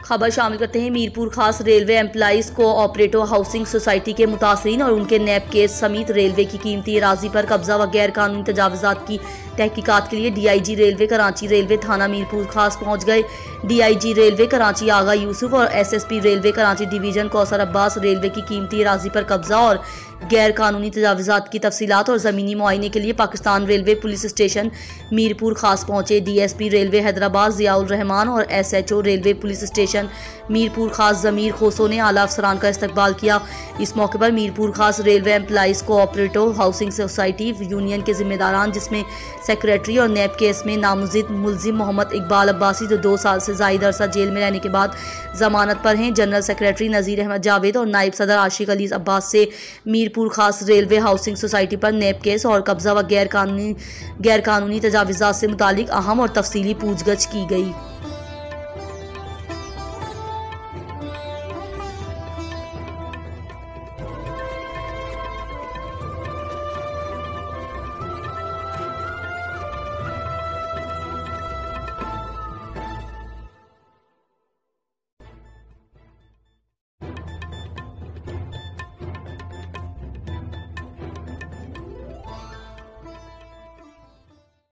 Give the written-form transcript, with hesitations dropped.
खबर शामिल करते हैं। Mirpur Khas railway employees cooperative housing society के मुतासरीन और उनके नैब केस समेत रेलवे की कीमती अराजी पर कब्जा व गैर कानूनी तजावुजात की तहकीकात के लिए डीआईजी रेलवे कराची रेलवे थाना मीरपुर खास पहुंच गए। डीआईजी रेलवे कराची आगा यूसुफ और SSP railway Karachi division Kausar Abbas railway की कीमती अराजी पर कब्जा और गैर कानूनी तजावुजात की तफसीलात और ज़मीनी मुआयने के लिए Pakistan railway police station Mirpur Khas पहुंचे। डीएसपी रेलवे हैदराबाद ज़ियाउल रहमान और SHO railway police station Mirpur Khas Zameer खोसो ने आला अफसरान का इस्तकबाल किया। इस मौके पर Mirpur Khas railway employees cooperative housing society union के जिम्मेदारान, जिसमें सेक्रेटरी और नैब केस में नामजद मुलजिम मोहम्मद इकबाल अब्बासी जो 2 साल से ज़ायद अरसा जेल में रहने के बाद जमानत पर हैं, जनरल सेक्रेटरी नज़ीर अहमद जावेद और नायब सदर आशिक अली अब्बास से Mirpur Khas railway housing society पर नैब केस और कब्जा व गैर कानूनी तजावुजात से मुतालिक अहम और तफसीली पूछगछ की गई।